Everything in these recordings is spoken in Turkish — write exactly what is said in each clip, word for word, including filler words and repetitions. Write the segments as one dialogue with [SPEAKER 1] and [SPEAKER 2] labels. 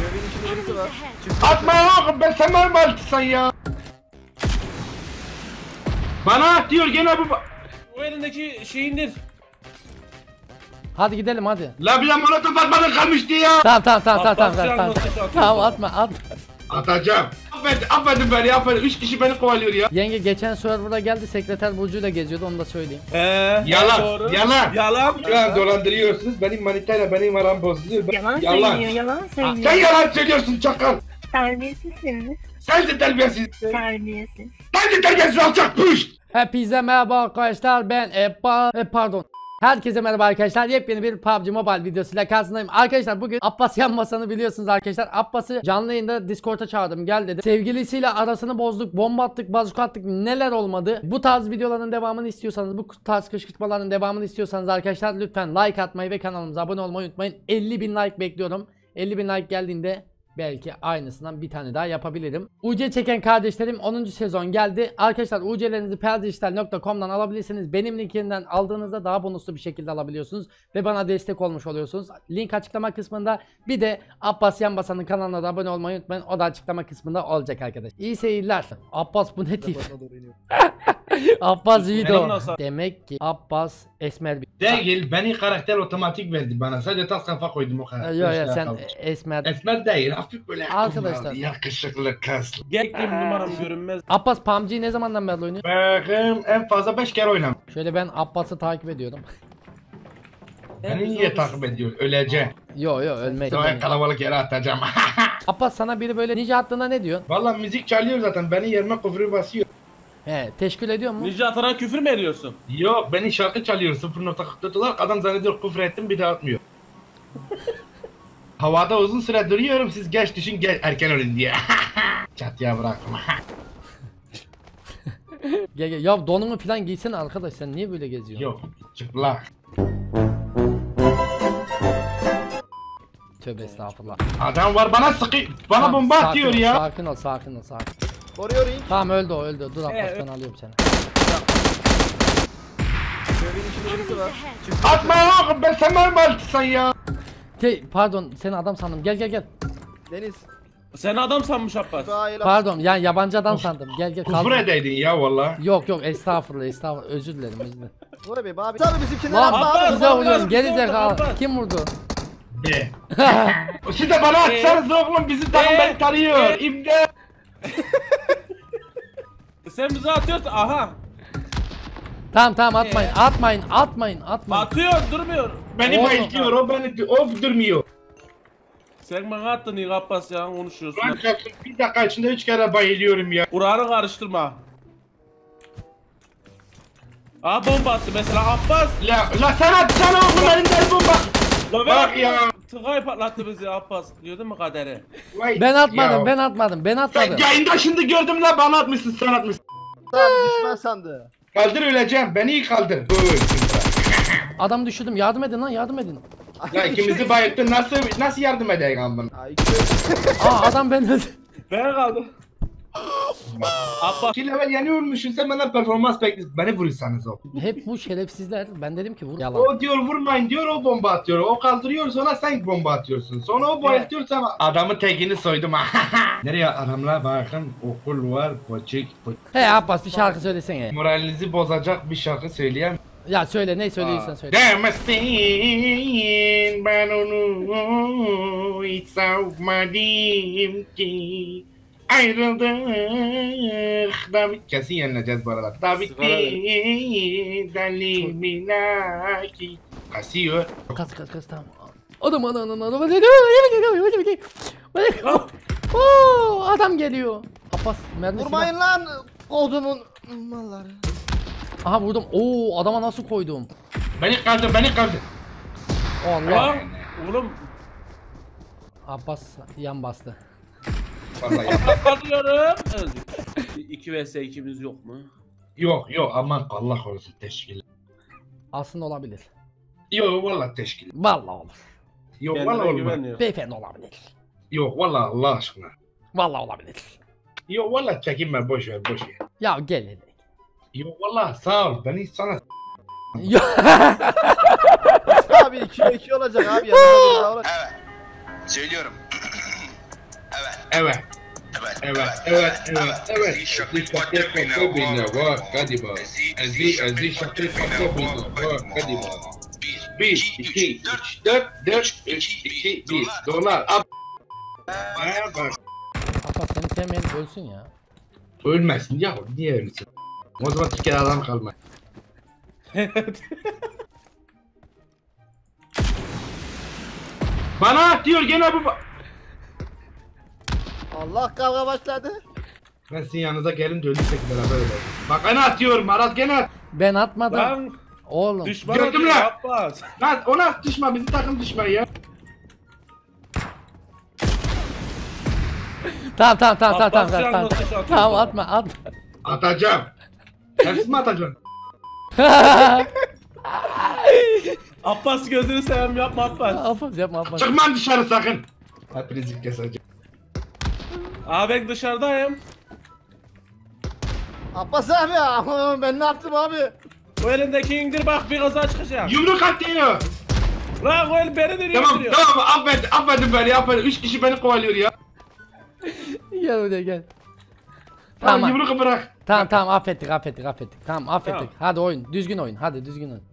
[SPEAKER 1] Evin içinde birisi var.
[SPEAKER 2] Atma oğlum, ben sen mi altısın ya? Bana at diyor gene bu.
[SPEAKER 3] O elindeki şeyi indir.
[SPEAKER 4] Hadi gidelim hadi.
[SPEAKER 2] La bir de molotof atmadan kalmıştı ya.
[SPEAKER 4] Tamam tamam tamam tamam tamam
[SPEAKER 3] Abbas
[SPEAKER 4] tamam.
[SPEAKER 3] yalnız atıyor.
[SPEAKER 4] Tamam atma atma.
[SPEAKER 2] Atacağım. Affedin, affedin beni, affedin. Üç kişi beni kovalıyor ya.
[SPEAKER 4] Yenge geçen server'a geldi, sekreter burcuyla geziyordu, onu da söyleyeyim.
[SPEAKER 3] He.
[SPEAKER 2] Yalan,
[SPEAKER 3] Doğru.
[SPEAKER 2] yalan.
[SPEAKER 3] Yalan.
[SPEAKER 2] Şu an dolandırıyorsunuz. Benim manitayla benim aram bozuluyor. Ben-
[SPEAKER 5] Yalan,
[SPEAKER 2] yalan.
[SPEAKER 5] söylüyor, yalan söylüyor.
[SPEAKER 2] Sen yalan söylüyorsun çakal.
[SPEAKER 5] Terbiyesizsiniz.
[SPEAKER 2] Sensin terbiyesiz.
[SPEAKER 5] Terbiyesiz.
[SPEAKER 2] Sensin terbiyesiz alçak puş.
[SPEAKER 4] Hepinize merhaba arkadaşlar, ben Ebba, e, pardon. Herkese merhaba arkadaşlar, yepyeni bir P U B G Mobile videosuyla karşınızdayım. Arkadaşlar bugün Abbas Yanbasan'ı biliyorsunuz arkadaşlar. Abbas'ı canlı yayında Discord'a çağırdım, gel dedi. Sevgilisiyle arasını bozduk, bomba attık, bazuka attık, neler olmadı. Bu tarz videoların devamını istiyorsanız, bu tarz kışkırtmaların devamını istiyorsanız arkadaşlar lütfen like atmayı ve kanalımıza abone olmayı unutmayın. elli bin like bekliyorum. elli bin like geldiğinde belki aynısından bir tane daha yapabilirim. U C çeken kardeşlerim onuncu sezon geldi. Arkadaşlar U C'lerinizi perdijital nokta com'dan alabilirsiniz. Benim linkinden aldığınızda daha bonuslu bir şekilde alabiliyorsunuz. Ve bana destek olmuş oluyorsunuz. Link açıklama kısmında. Bir de Abbas Yanbasan'ın kanalına da abone olmayı unutmayın. O da açıklama kısmında olacak arkadaşlar. İyi seyirler. Abbas bu ne tip? Abbas video. Demek ki Abbas esmer bir...
[SPEAKER 2] Değil, beni karakter otomatik verdi bana. Sadece tas kafa koydum o kadar.
[SPEAKER 4] Yok yok sen esmer.
[SPEAKER 2] Esmer değil, hafif böyle
[SPEAKER 4] Arkadaşlar.
[SPEAKER 2] yakışıklı kaslı.
[SPEAKER 3] Geklim numaram görünmez.
[SPEAKER 4] Abbas P U B G'yi ne zamandan beri oynuyor?
[SPEAKER 2] Bakın en fazla beş kere oynam.
[SPEAKER 4] Şöyle ben Abbas'ı takip ediyorum.
[SPEAKER 2] Beni niye takip ediyor? Öleceğim.
[SPEAKER 4] Yo yo ölmeyin.
[SPEAKER 2] Sonra kalabalık yere atacağım.
[SPEAKER 4] Abbas sana biri böyle ninja hattında ne diyor?
[SPEAKER 2] Valla müzik çalıyor zaten. Beni yerime küfrü basıyor.
[SPEAKER 4] He teşkil ediyor mu?
[SPEAKER 3] Ninja atana küfür mü ediyorsun?
[SPEAKER 2] Yok, beni şarkı çalıyor. sıfır nokta kırk dört olarak adam zannediyor küfür ettim, bir daha atmıyor. Havada uzun süre duruyorum, siz geç düşün, geç erken ölün diye. Çatıya bırakma.
[SPEAKER 4] Gel gel ya donunu falan giysene arkadaş, sen niye böyle geziyorsun?
[SPEAKER 2] Yok, çıplak.
[SPEAKER 4] Tövbe estağfurullah.
[SPEAKER 2] Adam var bana sıkı, bana
[SPEAKER 4] Tamam,
[SPEAKER 2] bomba
[SPEAKER 4] sakin
[SPEAKER 2] atıyor
[SPEAKER 4] ol,
[SPEAKER 2] ya.
[SPEAKER 4] Sakin ol sakin ol sakin.
[SPEAKER 1] Koruyor ring.
[SPEAKER 4] Tamam öldü o öldü. Dur Abbas
[SPEAKER 3] Evet.
[SPEAKER 4] ben alıyorum seni.
[SPEAKER 1] Evin içinde birisi var.
[SPEAKER 2] Atma oğlum, ben sen mi altısın ya?
[SPEAKER 4] Te pardon seni adam sandım, gel gel gel.
[SPEAKER 1] Deniz.
[SPEAKER 3] Sen adam sanmış Abbas.
[SPEAKER 1] Daha iyi laf.
[SPEAKER 4] Pardon yani yabancı adam sandım, gel gel.
[SPEAKER 2] Küfür
[SPEAKER 4] kaldır.
[SPEAKER 2] edeydin ya valla.
[SPEAKER 4] Yok yok estağfurullah estağfurullah, özür dilerim özür dilerim.
[SPEAKER 1] Vur be abi. Tabii bizimkiler
[SPEAKER 4] Lan
[SPEAKER 1] atma
[SPEAKER 3] Abbas,
[SPEAKER 1] abi.
[SPEAKER 4] bize
[SPEAKER 3] Abbas,
[SPEAKER 4] vuruyorsun
[SPEAKER 3] bize
[SPEAKER 4] geri
[SPEAKER 3] vurdu,
[SPEAKER 4] zekalı.
[SPEAKER 3] Abbas.
[SPEAKER 4] Kim vurdu?
[SPEAKER 2] De. Siz de bana atsanız oğlum, bizi takım
[SPEAKER 3] Ee,
[SPEAKER 2] beni tarıyor. İmdat.
[SPEAKER 3] Sen bize atıyorsun. Aha.
[SPEAKER 4] Tamam tamam atmayın atmayın atmayın atmayın.
[SPEAKER 3] Atıyor durmuyor.
[SPEAKER 2] Beni
[SPEAKER 4] Oğlum.
[SPEAKER 2] bayıltıyor, o beni, o durmuyor.
[SPEAKER 3] Sen bana attın ilk Abbas ya konuşuyorsun.
[SPEAKER 2] Lan çarpsın, bir dakika içinde üç kere bayılıyorum ya.
[SPEAKER 3] Kur'an'ı karıştırma. Aa bomba attı mesela Abbas.
[SPEAKER 2] La, la sen atsana oğlum, elinden bomba.
[SPEAKER 3] La
[SPEAKER 2] Bak ya.
[SPEAKER 3] Tıkayı patlattı bizi Abbas. Gördün mü kaderi?
[SPEAKER 2] Vay
[SPEAKER 4] Ben atmadım
[SPEAKER 2] ya.
[SPEAKER 4] ben atmadım ben
[SPEAKER 2] Sen
[SPEAKER 4] atmadım.
[SPEAKER 2] yayında şimdi gördüm la, bana atmışsın, sen atmışsın.
[SPEAKER 1] Tamam düşman sandı.
[SPEAKER 2] Kaldır, öleceğim, beni iyi kaldır. Öl.
[SPEAKER 4] Adam düşürdüm, yardım edin lan yardım edin.
[SPEAKER 2] Ya ikimizi bayılttın, nasıl nasıl yardım edeyim amına?
[SPEAKER 1] Ay iki.
[SPEAKER 4] Aa adam ben öldü.
[SPEAKER 3] Ben kaldım. Abbas.
[SPEAKER 2] İki level yeniyormuşsun, sen bana performans bekliyorsun. Beni vurursanız o.
[SPEAKER 4] Hep bu şerefsizler. Ben dedim ki vur. Yalan.
[SPEAKER 2] O diyor vurmayın diyor, o bomba atıyor. O kaldırıyor, sonra sen bomba atıyorsun. Sonra o bayıltıyor, sen adamın tekini soydum. Nereye adamlar, bakın okul var, koçik.
[SPEAKER 4] He Abbas bir şarkı söylesene.
[SPEAKER 2] Moralinizi bozacak bir şarkı söyleyeyim.
[SPEAKER 4] Ya söyle ne söylüyorsan söyle.
[SPEAKER 2] Demezsin ben onu hiç savmadım ki. Ayrıldık David. Kesin yenileceğiz bu arada. David Daliminaki. Kasıyor.
[SPEAKER 4] Kas kas kas tamam. Adam adam adam adam Oo, adam geliyor. Abbas mermisi.
[SPEAKER 1] Vurmayın lan. Kodumun malları.
[SPEAKER 4] Aha vurdum. Oo adama nasıl koydum?
[SPEAKER 2] Beni kaldır, beni kaldır.
[SPEAKER 4] Allah.
[SPEAKER 3] Lan oğlum.
[SPEAKER 4] Abbas yan bastı.
[SPEAKER 2] Vallahi.
[SPEAKER 3] Kalıyorum. Öldük. iki vs ikimiz yok mu?
[SPEAKER 2] Yok yok, aman Allah korusun, teşkil.
[SPEAKER 4] Aslında olabilir.
[SPEAKER 2] Yok vallahi teşkil.
[SPEAKER 4] Vallahi olur.
[SPEAKER 2] Yok
[SPEAKER 3] Kendine
[SPEAKER 2] vallahi olmaz.
[SPEAKER 3] güveniyor.
[SPEAKER 4] Beyefendi olabilir.
[SPEAKER 2] Yok vallahi Allah aşkına.
[SPEAKER 4] Vallahi olabilir.
[SPEAKER 2] Yok vallahi çekinme, boş ver boş ver.
[SPEAKER 4] Ya gel hele.
[SPEAKER 2] Yok vallahi sağ ol, beni sana
[SPEAKER 4] Ya.
[SPEAKER 1] Abi iki iki olacak abi. Yanında bir daha olacak.
[SPEAKER 6] Evet. Söylüyorum.
[SPEAKER 2] Evet. Evet, evet, evet, evet. Ezi şakir kapı bina var, hadi bak. Ezi, ezi şakir kapı bina var, hadi bak. Bir, iki, üç, dört, dört, üç, iki, bir. Dolar. Ab. Aya bak.
[SPEAKER 4] Abbas seni sevmeyen ölsün ya.
[SPEAKER 2] Ölmesin ya, niye ölsün? O zaman Türkiye'de adam kalmaz. Bana at diyor gene bu. ba-
[SPEAKER 1] Allah kavga başladı.
[SPEAKER 2] Ben sizin yanınıza gelin de ölürsek beraber ölelim. Bak bana atıyor, Marat gene at.
[SPEAKER 4] Ben atmadım.
[SPEAKER 3] Lan
[SPEAKER 4] Oğlum.
[SPEAKER 3] düşman
[SPEAKER 2] Gördüm
[SPEAKER 3] atıyor
[SPEAKER 2] lan.
[SPEAKER 3] Abbas.
[SPEAKER 2] Lan ona at düşman, bizim takım düşman ya.
[SPEAKER 4] Tamam tamam tamam tamam tamam
[SPEAKER 3] Abbas
[SPEAKER 4] tamam.
[SPEAKER 3] yalnız
[SPEAKER 4] Tamam,
[SPEAKER 3] atıyor.
[SPEAKER 4] tamam atma atma.
[SPEAKER 2] Atacağım. Hepsini mi atacaksın?
[SPEAKER 3] Abbas gözünü seveyim yapma Abbas.
[SPEAKER 4] Abbas yapma Abbas.
[SPEAKER 2] Çıkman dışarı sakın. Hepinizi keseceğim.
[SPEAKER 3] Abi ben dışarıdayım.
[SPEAKER 1] Abbas abi ya. Ben ne yaptım abi?
[SPEAKER 3] O elindeki indir bak bir kaza çıkacak.
[SPEAKER 2] Yumruk atıyor.
[SPEAKER 3] Lan o el beni dönüyor.
[SPEAKER 2] Tamam tamam affet, affedin beni affedin. Üç kişi beni kovalıyor ya.
[SPEAKER 4] Gel buraya gel.
[SPEAKER 2] Tamam
[SPEAKER 4] Tamam.
[SPEAKER 2] yumruğu bırak.
[SPEAKER 4] Tamam tamam affettik affettik affettik. Tamam affettik.
[SPEAKER 3] Tamam.
[SPEAKER 4] Hadi oyun. Düzgün oyun. Hadi düzgün oyun.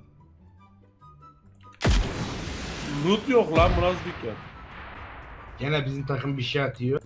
[SPEAKER 3] Loot yok lan bu nasıl dükkan?
[SPEAKER 2] Gene bizim takım bir şey atıyor.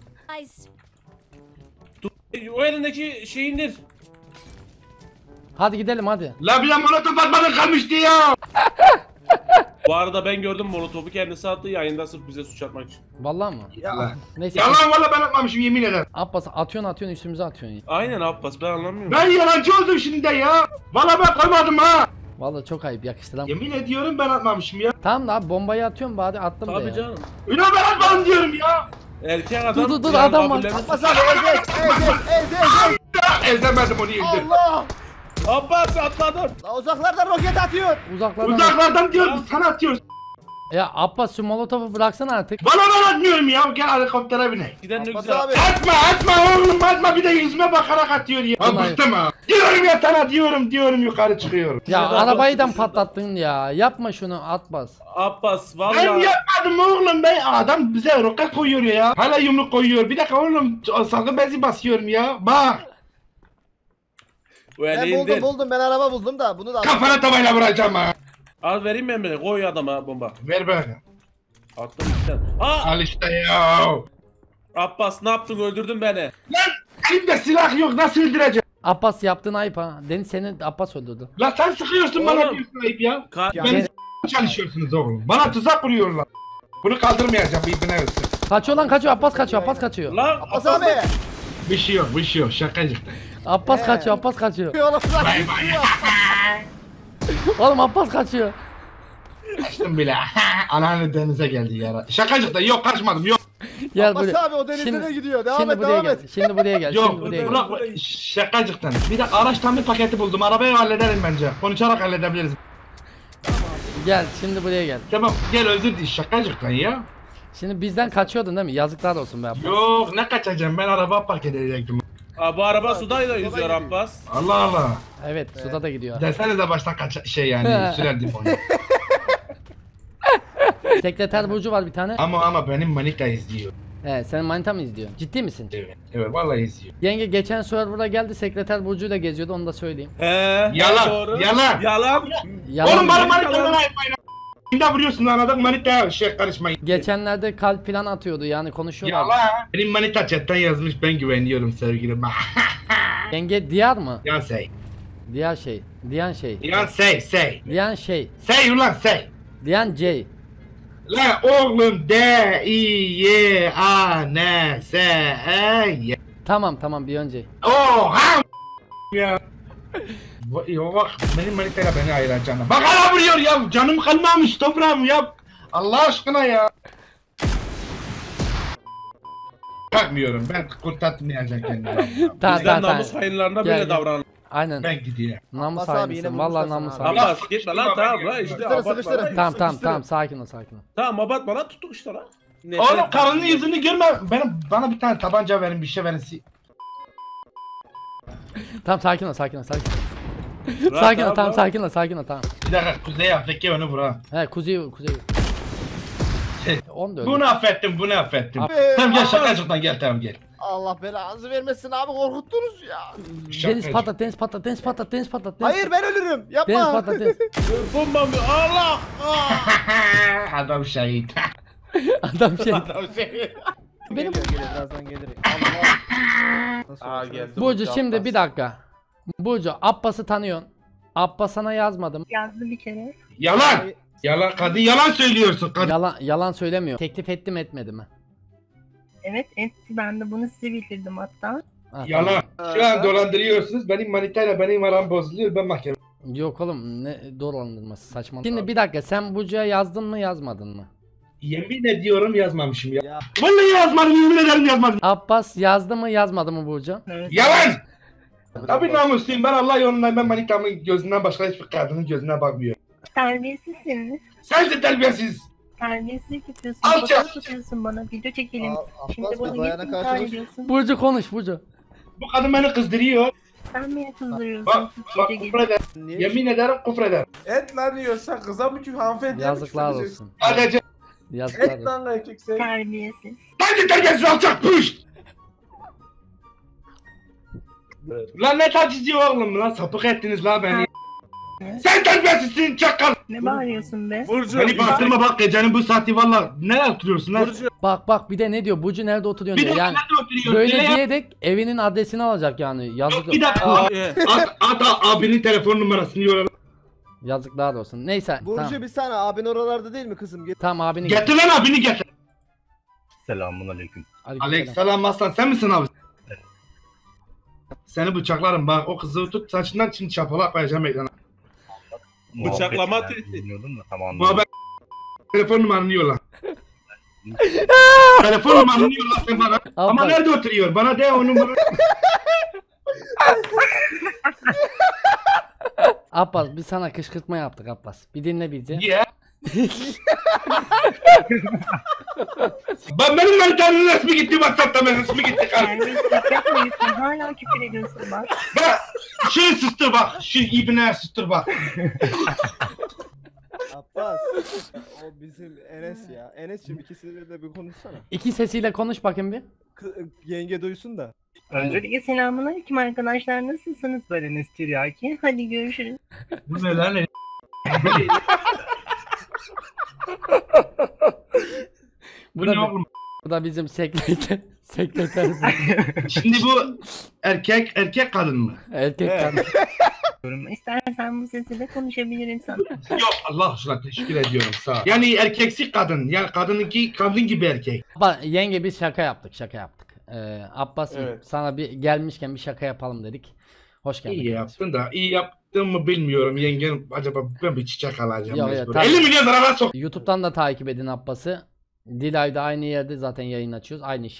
[SPEAKER 3] O elindeki şeyi indir.
[SPEAKER 4] Hadi gidelim hadi.
[SPEAKER 2] La bir de molotof atmadan kalmıştı ya.
[SPEAKER 3] Bu arada ben gördüm molotofu kendisi attı yayında sırf bize suç atmak için.
[SPEAKER 4] Vallahi mı?
[SPEAKER 1] Ya.
[SPEAKER 4] Neyse.
[SPEAKER 2] Yalan valla ben atmamışım yemin ederim.
[SPEAKER 4] Abbas atıyorsun atıyorsun üstümüze atıyorsun. ya.
[SPEAKER 3] Aynen Abbas ben anlamıyorum.
[SPEAKER 2] Ben yalancı oldum şimdi de ya. Valla ben koymadım ha.
[SPEAKER 4] Vallahi çok ayıp yakıştıran.
[SPEAKER 2] Yemin ediyorum ben atmamışım ya.
[SPEAKER 4] Tamam da abi bombayı atıyorum bari attım da
[SPEAKER 3] Tabii
[SPEAKER 4] ya.
[SPEAKER 3] canım.
[SPEAKER 2] Ünal ben atmadım diyorum ya.
[SPEAKER 3] Erkek adam.
[SPEAKER 4] Dur, dur, dur,
[SPEAKER 3] yani
[SPEAKER 4] adam var.
[SPEAKER 3] kabullenir.
[SPEAKER 1] Abbas abi ez ez ez ez ez ez.
[SPEAKER 2] Ezemedim onu indir.
[SPEAKER 1] Allah.
[SPEAKER 3] Abbas atladım.
[SPEAKER 1] La uzaklardan roket atıyor.
[SPEAKER 4] Uzaklardan.
[SPEAKER 2] Uzaklardan diyorum sana atıyoruz.
[SPEAKER 4] Ya Abbas şu molotofu bıraksana artık.
[SPEAKER 2] Bana ben atmıyorum ya. Gel helikoptere bine.
[SPEAKER 3] Giden ne
[SPEAKER 1] Abbas
[SPEAKER 3] güzel.
[SPEAKER 1] abi.
[SPEAKER 2] Atma atma oğlum atma bir de yüzüme bakarak atıyor ya. Ben
[SPEAKER 4] Vallahi.
[SPEAKER 2] bıktım ha. Diyorum ya sana diyorum diyorum yukarı çıkıyorum.
[SPEAKER 4] Ya
[SPEAKER 3] Şurada
[SPEAKER 4] arabayı da
[SPEAKER 3] Abbas'ın şurada.
[SPEAKER 4] patlattın ya. Yapma şunu Abbas.
[SPEAKER 3] Abbas
[SPEAKER 2] Ben
[SPEAKER 3] valla.
[SPEAKER 2] yapmadım oğlum ben adam bize roket koyuyor ya. Hala yumruk koyuyor. Bir dakika oğlum salgın bezi basıyorum ya. Bak
[SPEAKER 3] O
[SPEAKER 1] Ben
[SPEAKER 3] eli
[SPEAKER 1] buldum
[SPEAKER 3] indir.
[SPEAKER 1] buldum ben araba buldum da bunu da
[SPEAKER 2] kafana tavayla vuracağım ha.
[SPEAKER 3] Al vereyim ben beni koy adama bomba.
[SPEAKER 2] Ver böyle.
[SPEAKER 3] Attım iki tane. Aa
[SPEAKER 2] Al işte ya.
[SPEAKER 3] Abbas ne yaptın öldürdün beni.
[SPEAKER 2] Lan elimde silah yok nasıl öldüreceğim?
[SPEAKER 4] Abbas yaptığın ayıp ha. Deniz seni Abbas öldürdü.
[SPEAKER 2] Lan sen sıkıyorsun bana
[SPEAKER 3] Oğlum.
[SPEAKER 2] diyorsun ayıp ya.
[SPEAKER 3] Ka
[SPEAKER 1] Ya
[SPEAKER 2] Beni
[SPEAKER 4] ben-
[SPEAKER 2] s- çalışıyorsunuz oğlum. Bana tuzak kuruyorlar. Bunu kaldırmayacağım bir ibne ölsün.
[SPEAKER 4] Kaçıyor lan kaçıyor Abbas kaçıyor Abbas kaçıyor.
[SPEAKER 3] Lan
[SPEAKER 1] Abbas abi.
[SPEAKER 2] Bir şey yok bir şey yok şakacıkta.
[SPEAKER 4] Abbas
[SPEAKER 1] He.
[SPEAKER 4] kaçıyor Abbas kaçıyor.
[SPEAKER 1] Oğlum bırak.
[SPEAKER 2] Bay bay.
[SPEAKER 4] Oğlum Abbas kaçıyor.
[SPEAKER 2] Kaçtım bile. Anneanne denize geldi ya. Şakacıkta yok kaçmadım yok.
[SPEAKER 4] Gel
[SPEAKER 1] Abbas
[SPEAKER 4] buraya.
[SPEAKER 1] abi o denizde
[SPEAKER 4] Şimdi-
[SPEAKER 1] de gidiyor. Devam
[SPEAKER 4] Şimdi
[SPEAKER 1] et
[SPEAKER 4] buraya
[SPEAKER 1] devam
[SPEAKER 4] gel.
[SPEAKER 1] et.
[SPEAKER 4] Şimdi buraya gel.
[SPEAKER 2] Yok
[SPEAKER 4] Şimdi buraya gel.
[SPEAKER 2] bırak şakacıktan. Bir de araç tamir paketi buldum. Arabayı hallederim bence. Konuşarak halledebiliriz.
[SPEAKER 4] Gel şimdi buraya gel.
[SPEAKER 2] Tamam gel özür dilerim şakacıktan ya.
[SPEAKER 4] Şimdi bizden kaçıyordun değil mi? Yazıklar olsun be Abbas.
[SPEAKER 2] Yok ne kaçacağım ben araba park edecektim.
[SPEAKER 3] Aa, bu araba sudayla yüzüyor Abbas.
[SPEAKER 2] Allah Allah.
[SPEAKER 4] Evet suda da gidiyor.
[SPEAKER 2] Desene de baştan kaç şey yani sürerdim onu.
[SPEAKER 4] Sekreter Burcu var bir tane.
[SPEAKER 2] Ama ama benim manita izliyor.
[SPEAKER 4] He senin manita mı izliyor? Ciddi misin?
[SPEAKER 2] Evet. Evet vallahi izliyor.
[SPEAKER 4] Yenge geçen server'a geldi sekreter Burcu'yla geziyordu onu da söyleyeyim.
[SPEAKER 3] He.
[SPEAKER 2] Yalan,
[SPEAKER 3] doğru.
[SPEAKER 2] yalan.
[SPEAKER 3] Yalan.
[SPEAKER 4] Yalan
[SPEAKER 2] Oğlum bana
[SPEAKER 3] Yalan.
[SPEAKER 2] manitamdan ayırmayın. Şimdi vuruyorsun anladın manita şey karışmayın.
[SPEAKER 4] Geçenlerde kalp falan atıyordu yani konuşuyorlar.
[SPEAKER 2] Yalan. Benim manita chatten yazmış ben güveniyorum sevgilim.
[SPEAKER 4] Yenge Diyar mı?
[SPEAKER 2] Yan say.
[SPEAKER 4] Diyar şey. Diyan şey.
[SPEAKER 2] Yan say say.
[SPEAKER 4] Diyan şey.
[SPEAKER 2] Say ulan say.
[SPEAKER 4] Diyan J.
[SPEAKER 2] La oğlum D I Y A N S E Y.
[SPEAKER 4] Tamam tamam bir önce.
[SPEAKER 2] Oha ya. Va- Ya bak benim manitayla beni ayıracaksın. Bak hala vuruyor ya canım kalmamış toprağım ya. Allah aşkına ya. Bakmıyorum ben kurtartmayacak kendimi.
[SPEAKER 4] Ta
[SPEAKER 3] Bizden
[SPEAKER 4] ta
[SPEAKER 3] namus
[SPEAKER 4] ta.
[SPEAKER 3] hayırlarına
[SPEAKER 4] Gel,
[SPEAKER 3] böyle
[SPEAKER 4] gel.
[SPEAKER 3] davran.
[SPEAKER 4] Aynen.
[SPEAKER 2] Ben gideyim.
[SPEAKER 4] Namus
[SPEAKER 1] Abbas abi yine
[SPEAKER 4] hainisin. Vallahi
[SPEAKER 1] vurmuşlar
[SPEAKER 4] namus
[SPEAKER 1] sana
[SPEAKER 4] hainisin.
[SPEAKER 3] Abbas gitme lan tamam lan işte
[SPEAKER 1] Sıkıştırın,
[SPEAKER 3] abartma
[SPEAKER 1] sıkıştırın.
[SPEAKER 3] lan.
[SPEAKER 4] Tamam tamam
[SPEAKER 1] Sıkıştırın.
[SPEAKER 4] tamam sakin ol sakin ol.
[SPEAKER 3] Tamam abartma lan tuttuk işte lan.
[SPEAKER 2] Oğlum karının yüzünü görme. Benim bana bir tane tabanca verin bir şey verin. Si-
[SPEAKER 4] Tamam sakin ol sakin ol sakin ol.
[SPEAKER 3] Rahat
[SPEAKER 4] Sakin ol
[SPEAKER 3] tamam,
[SPEAKER 4] tamam
[SPEAKER 3] tamam.
[SPEAKER 4] sakin ol sakin ol tamam.
[SPEAKER 2] Bir dakika Kuzey Afrika onu vur ha.
[SPEAKER 4] He kuzey kuzey. onu da
[SPEAKER 2] Bunu
[SPEAKER 4] öldür.
[SPEAKER 2] affettim, bunu affettim.
[SPEAKER 4] Abi-
[SPEAKER 2] Tamam gel
[SPEAKER 1] Abbas,
[SPEAKER 2] şakacıktan gel tamam gel.
[SPEAKER 1] Allah belanızı vermesin abi, korkuttunuz ya.
[SPEAKER 4] Deniz
[SPEAKER 2] Şakacık.
[SPEAKER 4] patlat, deniz patlat, deniz patlat, deniz patlat. Deniz
[SPEAKER 1] Hayır ben ölürüm.
[SPEAKER 4] Deniz
[SPEAKER 1] Yapma.
[SPEAKER 4] patlat, deniz.
[SPEAKER 3] Bombam Allah.
[SPEAKER 2] Adam şehit.
[SPEAKER 4] Adam şey.
[SPEAKER 1] Benim geliyor, geliyor, birazdan gelir. Allah. Nasıl
[SPEAKER 3] Aa
[SPEAKER 1] olsa.
[SPEAKER 3] geldi.
[SPEAKER 4] Burcu şimdi bir dakika. Burcu Abbas'ı tanıyorsun. Abbas sana yazmadım.
[SPEAKER 5] Yazdı bir kere.
[SPEAKER 2] Yalan. Yalan kadın yalan söylüyorsun kadın.
[SPEAKER 4] Yalan yalan söylemiyor. Teklif ettim etmedi mi?
[SPEAKER 5] Evet etti. Ben de bunu size bildirdim hatta.
[SPEAKER 4] Ha,
[SPEAKER 2] Yalan. Şu an dolandırıyorsunuz. Benim manitayla benim aram bozuluyor. Ben mahkeme.
[SPEAKER 4] tamam. Yok oğlum ne dolandırması saçmalık. Şimdi bir dakika sen Burcu'ya yazdın mı yazmadın mı?
[SPEAKER 2] Yemin ediyorum yazmamışım ya.
[SPEAKER 1] Ya.
[SPEAKER 2] Vallahi yazmadım, yemin ederim yazmadım.
[SPEAKER 4] Abbas yazdı mı yazmadı mı Burcu?
[SPEAKER 5] Evet.
[SPEAKER 2] Yalan. Tabii namusluyum. Ben Allah yolundayım. Ben manitamın gözünden başka hiçbir kadının gözüne bakmıyorum.
[SPEAKER 5] Terbiyesizsin.
[SPEAKER 2] Sensin terbiyesiz.
[SPEAKER 5] Terbiyesizlik yapıyorsun.
[SPEAKER 2] Alçak.
[SPEAKER 5] Fotoğraf tutuyorsun bana. Video çekelim.
[SPEAKER 1] Aa,
[SPEAKER 5] Şimdi
[SPEAKER 1] Abbas
[SPEAKER 5] bunu
[SPEAKER 1] bu
[SPEAKER 5] git
[SPEAKER 1] dayana
[SPEAKER 5] intihar
[SPEAKER 1] karşılık.
[SPEAKER 5] ediyorsun.
[SPEAKER 4] Burcu konuş Burcu.
[SPEAKER 2] Bu kadın beni kızdırıyor.
[SPEAKER 5] Sen mi kızdırıyorsun?
[SPEAKER 2] Bak, bak
[SPEAKER 5] Gece
[SPEAKER 2] küfür
[SPEAKER 5] gece.
[SPEAKER 2] eder.
[SPEAKER 1] Niye?
[SPEAKER 2] Yemin ederim küfür eder.
[SPEAKER 6] Et lan yiyorsan kıza mı küfür hanımefendi?
[SPEAKER 4] Yazıklar olsun.
[SPEAKER 2] Sadece
[SPEAKER 4] Yazıklar
[SPEAKER 6] Et
[SPEAKER 4] olsun.
[SPEAKER 6] lan erkek sen.
[SPEAKER 5] Terbiyesiz.
[SPEAKER 2] sensin terbiyesiz alçak puş. Lan ne tacizi oğlum lan sapık ettiniz la beni. Sen terbiyesizsin çakal.
[SPEAKER 5] Ne bağırıyorsun be?
[SPEAKER 3] Burcu.
[SPEAKER 2] Beni bastırma bak gecenin bu saati valla. Ne oturuyorsun lan?
[SPEAKER 3] Burcu.
[SPEAKER 4] Bak bak bir de ne diyor? Burcu nerede oturuyorsun
[SPEAKER 2] Bir
[SPEAKER 4] diyor.
[SPEAKER 2] de
[SPEAKER 4] Yani
[SPEAKER 2] nerede oturuyorsun?
[SPEAKER 4] böyle
[SPEAKER 2] Dile ya.
[SPEAKER 4] diyerek evinin adresini alacak yani. Yazık.
[SPEAKER 2] Yok bir dakika.
[SPEAKER 3] Aa,
[SPEAKER 2] At, at abinin telefon numarasını yolla.
[SPEAKER 4] Yazıklar olsun. Neyse
[SPEAKER 1] Burcu
[SPEAKER 4] tamam.
[SPEAKER 1] bir saniye, abin oralarda değil mi kızım? Git.
[SPEAKER 4] Tamam abini
[SPEAKER 2] Getir lan abini getir.
[SPEAKER 7] Selamun aleyküm.
[SPEAKER 4] Aleykümselam.
[SPEAKER 2] Alex selam aslan sen misin abi? Seni bıçaklarım bak o kızı tut saçından şimdi çapalak koyacağım ekrana.
[SPEAKER 3] Bıçaklama
[SPEAKER 7] Muhabbet
[SPEAKER 3] tehdit.
[SPEAKER 7] Bilmiyordum da tamam.
[SPEAKER 2] Bu haber telefon numaranı yolla. Telefon numaranı yolla sen bana. Ama
[SPEAKER 4] Abbas,
[SPEAKER 2] nerede oturuyor? Bana de o numarayı.
[SPEAKER 4] Abbas biz sana kışkırtma yaptık Abbas. Bir dinle bizi.
[SPEAKER 2] Niye? Ben benim manitanın resmi gitti WhatsApp'ta benim resmi gitti kardeşim.
[SPEAKER 5] Terbiyesizlik yapmıyorsun. Hala küfür ediyorsun bak.
[SPEAKER 2] Bak şu sustur bak şu ibne sustur bak.
[SPEAKER 1] Abbas. O bizim Enes ya. Enes'cim ikisiyle de bir konuşsana.
[SPEAKER 4] İki sesiyle konuş bakayım bir.
[SPEAKER 1] Kı- yenge duysun da.
[SPEAKER 5] Öncelikle selamünaleyküm arkadaşlar. Nasılsınız böyle tiryaki? Hadi görüşürüz.
[SPEAKER 2] Bu ne lan?
[SPEAKER 4] Bu
[SPEAKER 2] Bu
[SPEAKER 4] da,
[SPEAKER 2] ne oğlum?
[SPEAKER 4] bu da bizim sekreter. Sekreter.
[SPEAKER 2] Şimdi bu erkek erkek kadın mı?
[SPEAKER 4] Erkek
[SPEAKER 1] Evet.
[SPEAKER 4] kadın.
[SPEAKER 5] İstersen bu sesle konuşabilirim sana.
[SPEAKER 2] Yok Allah aşkına teşekkür ediyorum sağ ol. Yani erkeksi kadın yani kadınınki kadın gibi erkek.
[SPEAKER 4] Bak yenge biz şaka yaptık şaka yaptık. Ee, Abbas
[SPEAKER 3] Evet.
[SPEAKER 4] sana bir gelmişken bir şaka yapalım dedik. Hoş geldin.
[SPEAKER 2] İyi
[SPEAKER 4] kardeşim.
[SPEAKER 2] yaptın da iyi yaptın mı bilmiyorum yengem acaba ben bir çiçek alacağım
[SPEAKER 4] Yok, yok,
[SPEAKER 2] mecbur.
[SPEAKER 4] tabii.
[SPEAKER 2] elli milyon zarara sok.
[SPEAKER 4] YouTube'dan da takip edin Abbas'ı. Dilay'da aynı yerde zaten yayın açıyoruz. Aynı şey.